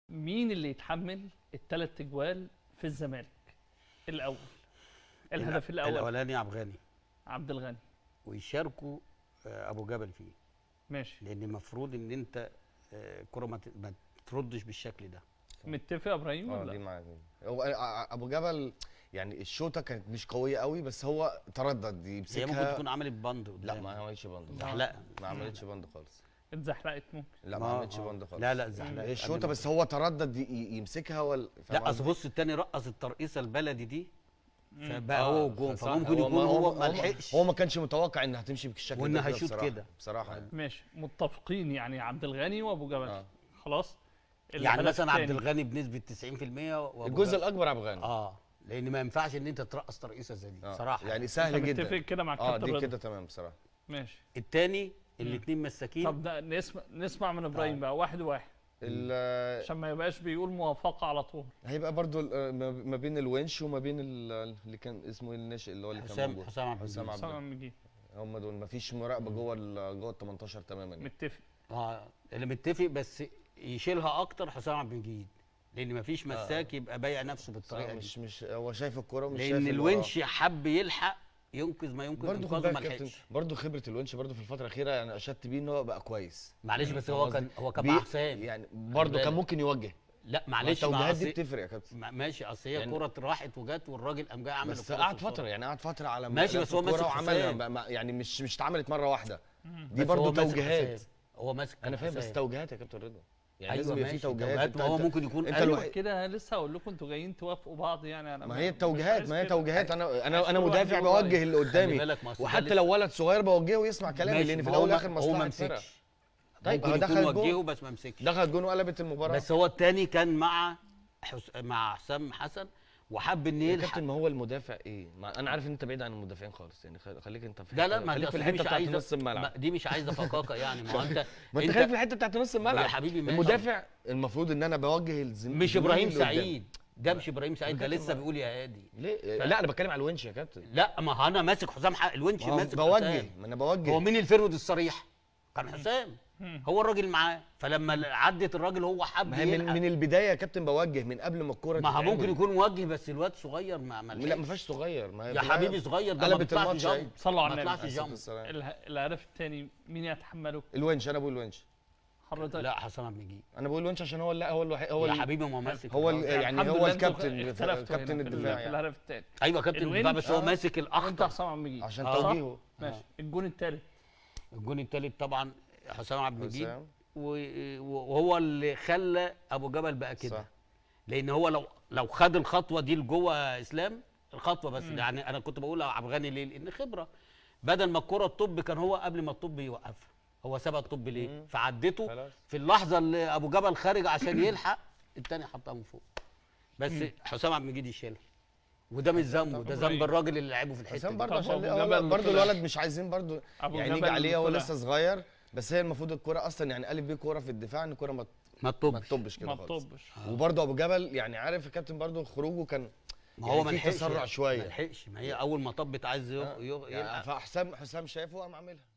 مين اللي يتحمل الثلاث اجوال في الزمالك الاول؟ الهدف الاولاني عبد الغني. عبد الغني ويشاركوا ابو جبل فيه. ماشي. لان المفروض ان انت الكره ما تردش بالشكل ده. متفق يا ابراهيم ولا دي معاك. هو ابو جبل يعني الشوطه كانت مش قويه قوي، بس هو تردد يمسكها. هي ممكن تكون عملت بند قدام. لا، ما عملتش بند. زحلقه. ما عملتش بند خالص. اتزحلقت ممكن. لا، ما عملتش بند خالص. لا اتزحلقت. هي الشوطه بس هو تردد يمسكها لا اصل بص الثاني رقص الترقيصه البلدي دي فبقى هو والجون، فممكن يكون هو ما لحقش. هو ما كانش متوقع انها هتمشي بالشكل ده وانها هيشوط كده بصراحه. ماشي، متفقين يعني عبد الغني وابو جبل. خلاص. يعني مثلا عبد الغني بنسبه 90% الجزء الاكبر عبد الغني. لان ما ينفعش ان انت ترقص ترقيصه زي دي بصراحه. يعني سهل جدا. متفق كده مع الكابتن دي رضا. كده تمام بصراحه. ماشي. الثاني الاثنين مساكين. طب ده نسمع من ابراهيم بقى واحد وواحد عشان ما يبقاش بيقول موافقه على طول. هيبقى برضو ما بين الونش وما بين اللي كان اسمه الناشئ اللي هو اللي كان موجود حسام عبد المجيد. هم دول ما فيش مراقبه جوه ال 18 تماما. متفق. اللي متفق بس يشيلها اكتر حسام عبد المجيد، لان ما فيش مساك يبقى بايع نفسه بالطريقه دي. مش هو شايف الكوره ومش لان شايف الونش حب يلحق ينقذ ما ينقذ انقاذه ما لحقش. برضه خبره الونش برضه في الفتره الاخيره يعني اشدت بيه ان هو بقى كويس. معلش بس هو كان مع حسام يعني برضه كان ممكن يوجه. لا معلش التوجيهات دي بتفرق يا كابتن. ماشي، اصل هي كوره راحت وجت والراجل قام جاي عمل بس قعد فتره قعد فتره على ماشي، بس هو ماسك وعملها يعني مش اتعملت مره واحده. دي برضه توجيهات. هو ماسك. انا فاهم بس توجيهات يا كابتن رضا. يعني أيوة لازم يبقى في توجيهات. هو ممكن يكون كده لسه هقول لكم انتوا جايين توافقوا بعض يعني. انا ما هي التوجيهات انا مدافع بوجه اللي قدامي، وحتى لو ولد صغير بوجهه ويسمع كلامي، لان في الاول والاخر مصلحه الفرقه. طيب هو دخل وجهه بس ما مسكش. دخل جون وقلبت المباراه. بس هو الثاني كان مع حسام حسن وحب ان يلحق. كابتن ما هو المدافع ايه؟ انا عارف ان انت بعيد عن المدافعين خالص، يعني خليك انت في لا ما خليك في الحته بتاعت نص الملعب. دي مش عايزه فقاقه يعني. ما انت خليك في الحته بتاعت نص الملعب يا حبيبي. المدافع المفروض ان انا بوجه الزميل. مش ابراهيم سعيد ده، مش ابراهيم سعيد ده لسه بيقول يا هادي. ليه؟ لا انا بتكلم على الونش يا كابتن. لا ما انا ماسك حسام الونش ماسك بوجه. ما انا بوجه. هو مين الفرود الصريح؟ كان حسام. هو الراجل معاه، فلما عدت الراجل هو حب من البدايه يا كابتن بوجه من قبل ما الكوره ما ممكن يكون موجه، بس الواد صغير ما لا ما فيهاش صغير. ما يا حبيبي صغير ده ما بيطلعش جنب. صلوا على النبي. ما بيطلعش جنب. الهدف الثاني مين يتحمله؟ الونش. انا بقول الونش. حضرتك؟ لا حسام عبد المجيد. انا بقول الونش عشان هو الوحيد. هو يا حبيبي ما هو ماسك. هو يعني هو الكابتن الدفاع في الهدف الثاني. ايوه كابتن الدفاع، بس هو ماسك الاخطر. انت حسام عبد المجيد عشان توجيهه. ماشي. الجون الثالث. الجون الثالث طبعا حسام عبد المجيد، وهو اللي خلى ابو جبل بقى كده. لان هو لو خد الخطوه دي لجوه اسلام الخطوه بس. يعني انا كنت بقول عبد الغني ليه؟ لان خبره. بدل ما الكره الطب كان هو قبل ما الطب يوقفها، هو سابها الطب ليه؟ فعدته في اللحظه اللي ابو جبل خارج عشان يلحق الثاني حطها من فوق. بس حسام عبد المجيد يشيلها، وده مش ذنبه، ده ذنب الراجل اللي لعبه في الحته حسام دي. برضه عشان برضه الولد مش عايزين برضه يعني يجي عليه، هو لسه صغير. بس هي المفروض الكوره اصلا يعني قالب بيه كوره في الدفاع ان الكوره ما تطبش كده خالص. وبرضه ابو جبل يعني عارف يا كابتن برضه خروجه كان ما هو ما لحقش تسرع شويه. ما لحقش. ما هي اول ما طبت عايز يلحق. فحسام شافه وقام عاملها.